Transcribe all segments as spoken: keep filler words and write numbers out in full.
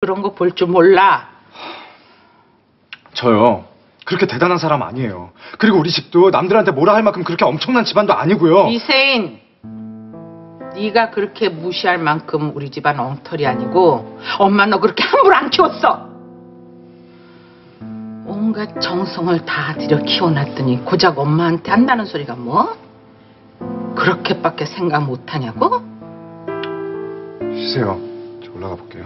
그런 거 볼 줄 몰라. 저요. 그렇게 대단한 사람 아니에요. 그리고 우리 집도 남들한테 뭐라 할 만큼 그렇게 엄청난 집안도 아니고요. 이세인, 네가 그렇게 무시할 만큼 우리 집안 엉터리 아니고 엄마 너 그렇게 함부로 안 키웠어. 온갖 정성을 다 들여 키워놨더니 고작 엄마한테 한다는 소리가 뭐? 그렇게밖에 생각 못하냐고? 쉬세요. 저 올라가 볼게요.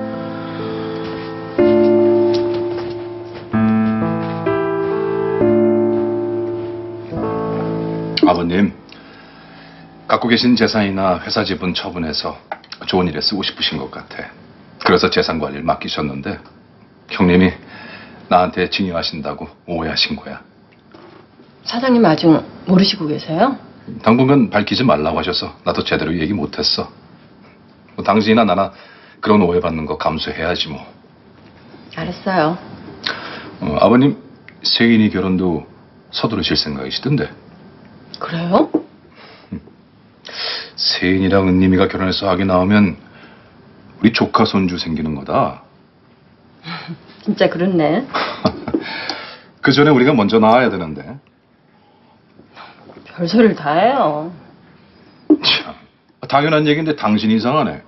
아버님, 갖고 계신 재산이나 회사 지분 처분해서 좋은 일에 쓰고 싶으신 것 같아. 그래서 재산 관리를 맡기셨는데 형님이 나한테 증여하신다고 오해하신 거야. 사장님 아직 모르시고 계세요? 당분간 밝히지 말라고 하셔서 나도 제대로 얘기 못했어. 뭐 당신이나 나나 그런 오해받는 거 감수해야지 뭐. 알았어요. 어, 아버님 세인이 결혼도 서두르실 생각이시던데. 그래요? 세인이랑 은님이가 결혼해서 아기 나오면 우리 조카 손주 생기는 거다. 진짜 그렇네. 그 전에 우리가 먼저 나와야 되는데. 별소리를 다 해요. 참, 당연한 얘기인데 당신이 이상하네.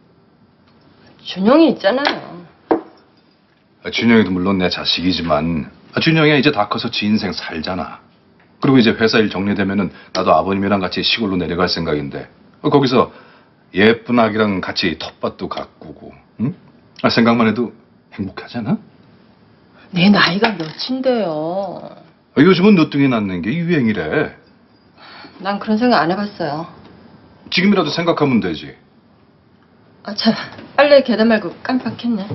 준영이 있잖아요. 준영이도 물론 내 자식이지만 준영이가 이제 다 커서 지 인생 살잖아. 그리고 이제 회사 일 정리되면은 나도 아버님이랑 같이 시골로 내려갈 생각인데 거기서 예쁜 아기랑 같이 텃밭도 가꾸고, 응? 아, 생각만 해도 행복하지 않아? 내 나이가 몇인데요. 아, 요즘은 늦둥이 낳는 게 유행이래. 난 그런 생각 안 해봤어요. 지금이라도 생각하면 되지. 아, 참. 빨래 계단 말고 깜빡했네.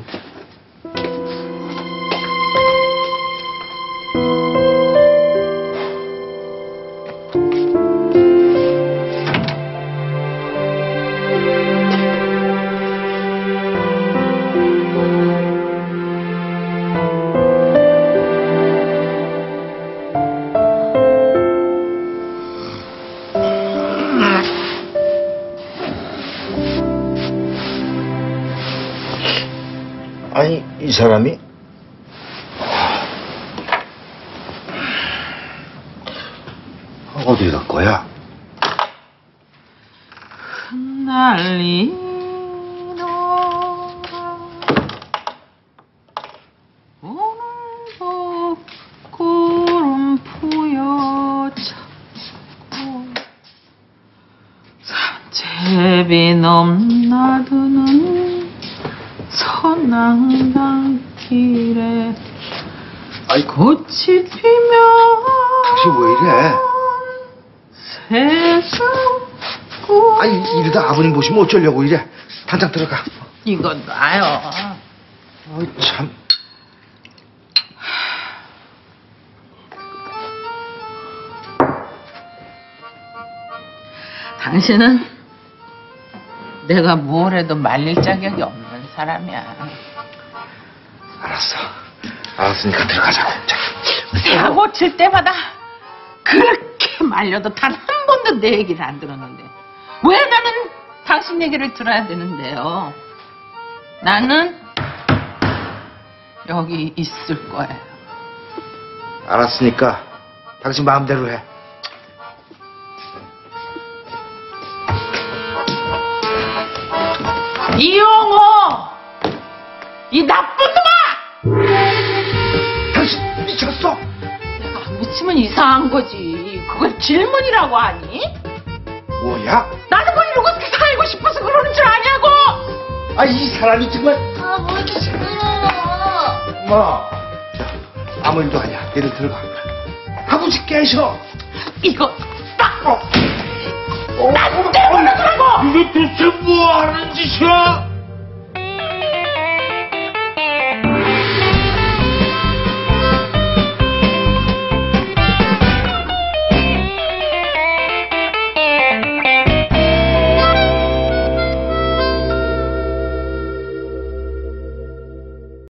아니, 이 사람이? 어디 갈 거야? 흩날리는 오늘도 구름 푸여잡고 산제비 넘나드는 서낭단길에 아이, 꽃이 피면 당신 왜 이래? 세상 아니, 이러다 아버님 보시면 어쩌려고 이래? 당장 들어가. 이건 나요. 어이, 참. 당신은 내가 뭘 해도 말릴 자격이 없는 사람이야. 알았어. 알았으니까 들어가자고. 자. 내가 고칠 때마다 그렇게 말려도 단 한 번도 내 얘기를 안 들었는데 왜 나는 당신 얘기를 들어야 되는데요? 나는 여기 있을 거예요. 알았으니까 당신 마음대로 해. 이용호! 이 나쁜 놈아! 당신 미쳤어? 내가 안 미치면 이상한 거지. 그걸 질문이라고 하니? 뭐야? 나는 뭐 이러고 살고 싶어서 그러는 줄 아냐고! 아, 이 사람이 정말. 아, 뭐 이렇게 시끄러워. 뭐? 아무 일도 아니야. 얘들 들어가. 아버지 깨셔. 이거 딱! 어. 난 때문에 그러고! 이게 대체 뭐 하는 짓이야?